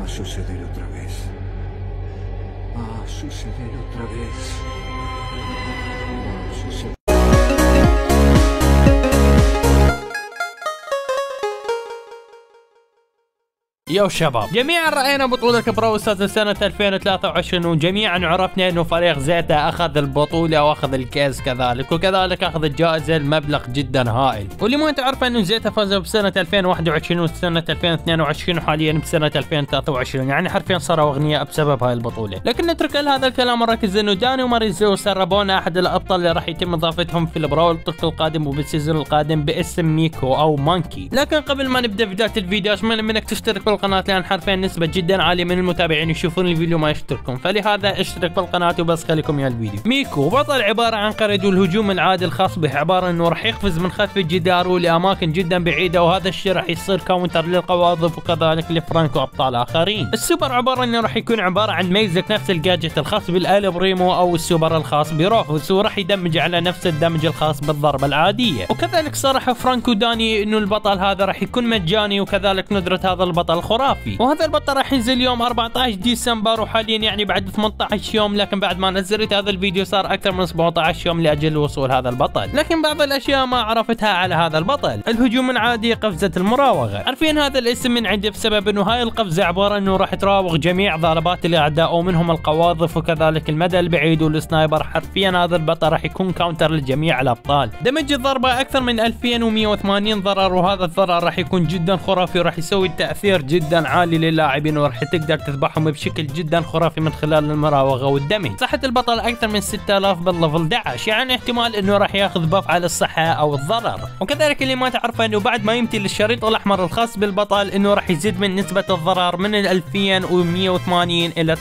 suceder otra vez. Va a suceder otra vez. Va a suceder. يا شباب، جميعا رأينا بطولة براول ستارز سنة 2023 وجميعا عرفنا انه فريق زيتا اخذ البطولة واخذ الكاس كذلك، وكذلك اخذ الجائزة المبلغ جدا هائل. واللي ما تعرف انه زيتا فازوا بسنة 2021 وسنة 2022 وحاليا بسنة 2023، يعني حرفيا صاروا اغنياء بسبب هاي البطولة. لكن نترك هذا الكلام ونركز انه داني وماريزو سربونا احد الابطال اللي راح يتم اضافتهم في البراول الطفل القادم وبالسيزون القادم باسم ميكو او مانكي. لكن قبل ما نبدا بداية الفيديو اتمنى منك تشترك بالقناة، لان حرفيا نسبة جدا عالية من المتابعين يشوفون الفيديو ما يشتركون، فلهذا اشترك بالقناة وبس خليكم يا الفيديو. ميكو بطل عبارة عن قرد، والهجوم العادي الخاص به عبارة انه راح يقفز من خلف الجدار لاماكن جدا بعيدة، وهذا الشيء راح يصير كاونتر للقواذف وكذلك لفرانكو ابطال اخرين. السوبر عبارة انه راح يكون عبارة عن ميزك نفس الجاجت الخاص بالآل بريمو او السوبر الخاص بروفوس، وراح يدمج على نفس الدمج الخاص بالضربة العادية. وكذلك صرح فرانكو داني انه البطل هذا راح يكون مجاني، وكذلك ندرة هذا البطل خرافي. وهذا البطل راح ينزل يوم 14 ديسمبر، وحاليا يعني بعد 18 يوم، لكن بعد ما نزلت هذا الفيديو صار اكثر من 17 يوم لاجل وصول هذا البطل. لكن بعض الاشياء ما عرفتها على هذا البطل. الهجوم العادي، قفزة المراوغة. عارفين هذا الاسم من عندي بسبب انه هاي القفزة عبارة انه راح تراوغ جميع ضربات الاعداء ومنهم القواذف وكذلك المدى البعيد والسنايبر. حرفيا هذا البطل راح يكون كاونتر لجميع الابطال. دمج الضربة اكثر من 2180 ضرر، وهذا الضرر راح يكون جدا خرافي وراح يسوي تأثير جدا عالي للاعبين، وراح تقدر تذبحهم بشكل جدا خرافي من خلال المراوغة والدمج. صحة البطل اكثر من 6000 بالليفل 11، يعني احتمال انه راح ياخذ باف على الصحة او الضرر. وكذلك اللي ما تعرفه انه بعد ما يمتلك الشريط الاحمر الخاص بالبطل انه راح يزيد من نسبة الضرر من 2180 الى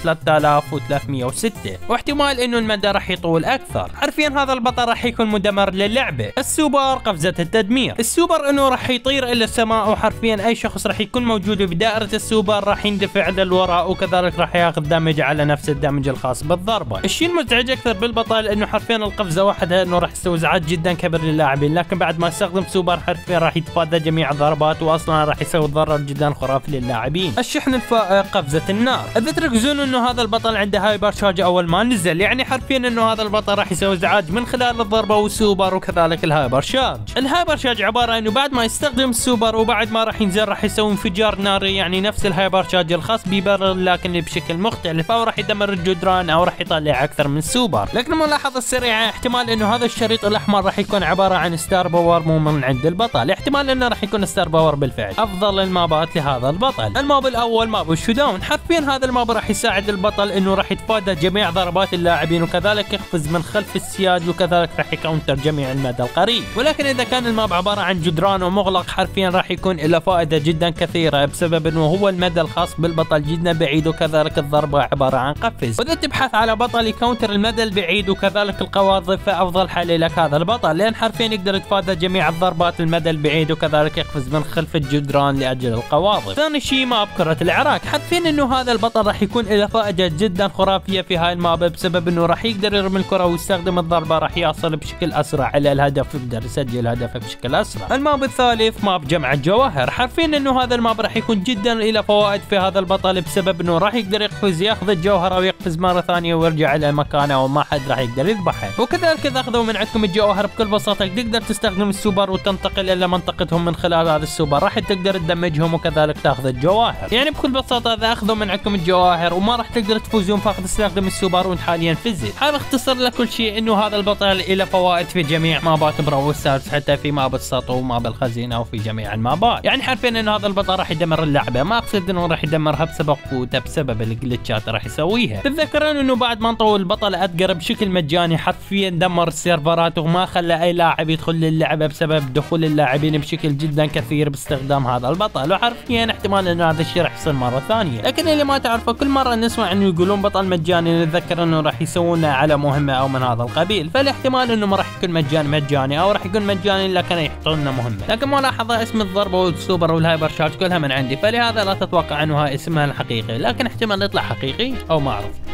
3306، واحتمال انه المدى راح يطول اكثر. حرفيا هذا البطل راح يكون مدمر للعبة. السوبر قفزة التدمير. السوبر انه راح يطير الى السماء، وحرفيا اي شخص راح يكون موجود بدائرة السوبر راح يندفع للوراء، وكذلك راح ياخذ دمج على نفس الدمج الخاص بالضربة. الشيء المزعج اكثر بالبطل انه حرفيا القفزة وحدها انه راح تسوي ازعاج جدا كبير للاعبين، لكن بعد ما يستخدم سوبر حرفيا راح يتفادى جميع الضربات، واصلا راح يسوي ضرر جدا خرافي للاعبين. الشحن الفائق، قفزة النار. اذا تركزون انه هذا البطل عنده هايبر شارج اول ما نزل، يعني حرفيا انه هذا البطل راح يسوي ازعاج من خلال الضربة والسوبر وكذلك الهايبر شارج. الهايبر شارج عبارة انه بعد ما يستخدم السوبر وبعد ما راح ينزل راح يسوي انفجار ناري، يعني نفس الهايبر شارج الخاص ببرل لكن بشكل مختلف، او راح يدمر الجدران او راح يطلع اكثر من سوبر. لكن الملاحظة السريعة احتمال انه هذا الشريط الاحمر راح يكون عبارة عن ستار باور مو من عند البطل، احتمال انه راح يكون ستار باور بالفعل. افضل المابات لهذا البطل. الماب الاول ماب الشوداون. حرفيا هذا الماب راح يساعد البطل انه راح يتفادى جميع ضربات اللاعبين، وكذلك يقفز من خلف السياج، وكذلك راح يكاونتر جميع المدى القريب. ولكن اذا كان الماب عبارة عن جدران ومغلق حرفيا راح يكون له فائدة جدا كثيرة، بسبب انه هو المدى الخاص بالبطل جدا بعيد، وكذلك الضربة عبارة عن قفز. واذا تبحث على بطل يكاونتر المدى البعيد وكذلك القواذف، فافضل حل لك هذا البطل، لان حرفيا يقدر يتفادى جميع الضربات المدى البعيد، وكذلك يقفز من خلف الجدران لاجل القواذف. ثاني شيء ماب كرة العراك. حرفيا انه هذا البطل راح يكون له فائدة جدا خرافية في هاي الماب، بسبب انه راح يقدر يرمي الكرة ويستخدم الضربة راح يصل بشكل اسرع على الهدف، يقدر يسجل هدفه بشكل اسرع. الماب الثالث ماب جمع الجواهر. حرفيا انه هذا الماب راح يكون جدا له فوائد في هذا البطل، بسبب انه راح يقدر يقفز ياخذ الجوهرة ويقفز مرة ثانية ويرجع الى مكانه وما حد راح يقدر يذبحه. وكذلك اذا اخذوا من عندكم الجواهر بكل بساطة تقدر تستخدم السوبر وتنتقل الى منطقتهم من خلال هذا السوبر، راح تقدر تدمجهم وكذلك تاخذ الجواهر. يعني بكل بساطة اذا اخذوا من عندكم الجواهر وما راح تقدر تفوزون فقط تستخدم السوبر، وانت حاليا فزت. حاب اختصر لك كل شيء انه هذا البطل له فوائد في جميع مابات براول ستارز، حتى في ماب السطو وماب الخزينة وفي جميع المابات. يعني حرفيا انه هذا البطل راح يدمر اللعبة، ما اقصد انه راح يدمرها بسبب قوته، بسبب الجلتشات راح يسويها. تتذكرون انه بعد ما نطول البطل ادجر بشكل مجاني حرفيا دمر السيرفرات وما خلى اي لاعب يدخل للعبة بسبب دخول اللاعبين بشكل جدا كثير باستخدام هذا البطل، وحرفيا احتمال انه هذا الشيء راح يصير مرة ثانية. لكن اللي ما تعرفه كل مرة نسمع انه يقولون بطل مجاني نتذكر انه راح يسوون على مهمة او من هذا القبيل، فالاحتمال انه ما راح يكون مجاني او راح يكون مجاني لكن يحطون لنا مهمة. لكن ملاحظة اسم الضربة والسوبر والهايبر شارج كلها من عندي، فلهذا لا تتوقع انه هاي اسمها الحقيقي، لكن احتمال يطلع حقيقي او ما اعرف.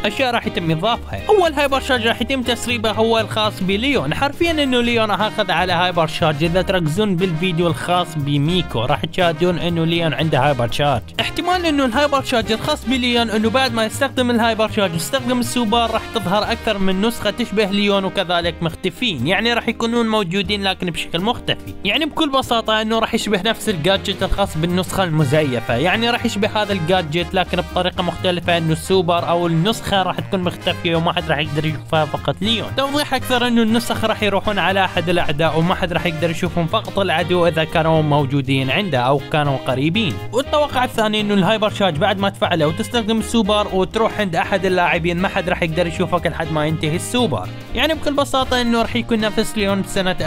اشياء راح يتم اضافها. اول هايبر شارج راح يتم تسريبه هو الخاص بليون. حرفيا انه ليون راح اخذ على هايبر شارج. اذا تركزون بالفيديو الخاص بميكو راح تشاهدون انه ليون عنده هايبر شارج. احتمال انه الهايبر شارج الخاص بليون انه بعد ما يستخدم الهايبر شارج ويستخدم السوبر راح تظهر اكثر من نسخه تشبه ليون وكذلك مختفين، يعني راح يكونون موجودين لكن بشكل مختفي. يعني بكل بساطه انه راح يشبه نفس الجادجت الخاص بالنسخه المزيفه، يعني راح يشبه هذا الجادجت لكن بطريقه مختلفه، انه السوبر او النسخه راح تكون مختفيه وما حد راح يقدر يشوفها فقط ليون. توضيح اكثر انه النسخ راح يروحون على احد الاعداء وما حد راح يقدر يشوفهم، فقط العدو اذا كانوا موجودين عنده او كانوا قريبين. والتوقع الثاني انه الهايبر شارج بعد ما تفعله وتستخدم السوبر وتروح عند احد اللاعبين ما حد راح يقدر يشوفك لحد ما ينتهي السوبر. يعني بكل بساطه انه راح يكون نفس ليون سنه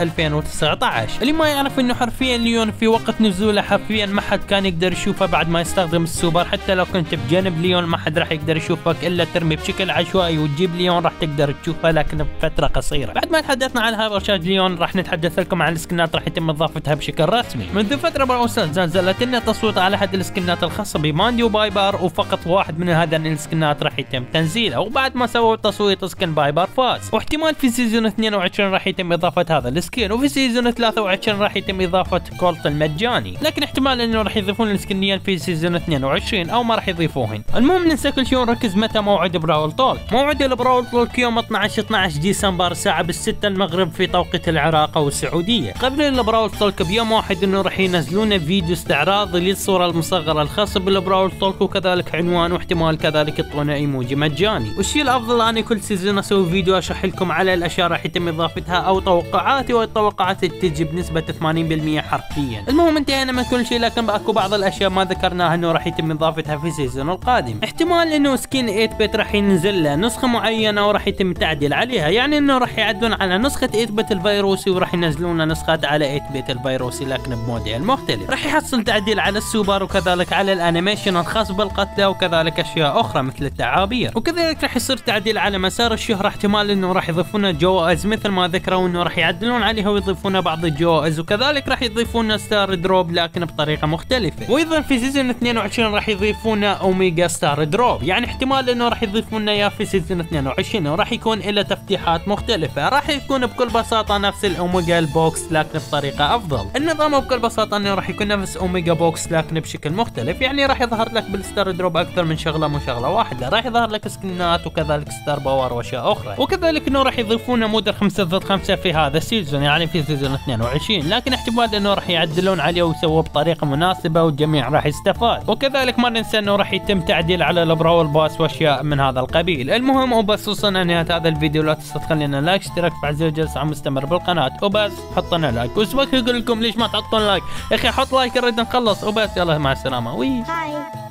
2019. اللي ما يعرف انه حرفيا ليون في وقت نزوله حرفيا ما حد كان يقدر يشوفه بعد ما يستخدم السوبر. حتى لو كنت بجانب ليون ما حد راح يقدر يشوفك الا ترمي بشكل عشوائي وتجيب ليون راح تقدر تشوفه لكن بفتره قصيره. بعد ما تحدثنا عن هايبر شارج ليون راح نتحدث لكم عن السكنات راح يتم اضافتها بشكل رسمي. منذ فتره براوسل نزلت لنا تصويت على احد السكنات الخاصه بماندي وبايبر، وفقط واحد من هذين السكنات راح يتم تنزيله. وبعد ما سووا تصويت سكن بايبر فاز، واحتمال في سيزون 22 راح يتم اضافه هذا السكين، وفي سيزون 23 راح يتم اضافه كولت المجاني، لكن احتمال انه راح يضيفون السكنيين في سيزون 22 او ما راح يضيفوهن. المهم ننسى كل شيء ونركز متى موعد براول طولك. موعد البراول طولك يوم 12 ديسمبر الساعه بالستة المغرب في توقيت العراق او السعوديه. قبل البراول طولك بيوم واحد انه راح ينزلون فيديو استعراض للصوره المصغره الخاصه بالبراول طولك وكذلك عنوان، واحتمال كذلك يعطونا ايموجي مجاني. والشيء الافضل اني كل سيزون اسوي فيديو اشرح لكم على الاشياء راح يتم اضافتها او توقعاتي، والتوقعات تجي بنسبه 80% حرفيا. المهم انتهينا من كل شيء، لكن اكو بعض الاشياء ما ذكرناها انه راح يتم اضافتها في السيزون القادم. احتمال انه سكين 8 بت راح ينزل له نسخه معينه وراح يتم تعديل عليها، يعني انه راح يعدلون على نسخه 8 بت الفيروسي وراح ينزلون نسخات على 8 بت الفيروسي لكن بموديل مختلف. راح يحصل تعديل على السوبر وكذلك على الانيميشن الخاص بالقتله وكذلك اشياء اخرى مثل التعابير، وكذلك راح يصير تعديل على مسار الشهره. احتمال انه راح يضيفون جوائز مثل ما ذكروا انه راح يعدلون عليها ويضيفون بعض الجوائز، وكذلك راح يضيفون ستار دروب لكن بطريقه مختلفه. وايضا في سيزون 22 راح يضيفون اوميجا ستار دروب، يعني احتمال انه راح يضيفون اياه في سيزون 22 وراح يكون له تفتيحات مختلفه. راح يكون بكل بساطه نفس الاوميجا البوكس لكن بطريقه افضل. النظام بكل بساطه انه راح يكون نفس اوميجا بوكس لكن بشكل مختلف، يعني راح يظهر لك بالستار دروب اكثر من شغله مو شغله واحده. راح يظهر لك سكنات وكذلك ستار باور واشياء اخرى، وكذلك انه راح يضيفون موديل 5.5 في هذا السيزون يعني في سيزون 22، لكن احتمال انه راح يعدلون عليه ويسووه بطريقه مناسبه والجميع راح يستفاد. وكذلك ما ننسى انه راح يتم تعديل على البراول باس واشياء من هذا القبيل. المهم وبس وصلنا نهايه هذا الفيديو، لا تنسى تخلينا لايك، اشتراك، فعل زر الجرس عم مستمر بالقناه وبس. حطنا لايك وسبق يقول لكم ليش ما تحطون لايك يا اخي، حط لايك نريد نخلص وبس. يلا مع السلامه. وي